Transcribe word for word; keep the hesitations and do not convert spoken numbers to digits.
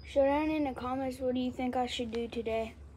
Share down in the comments what do you think I should do today.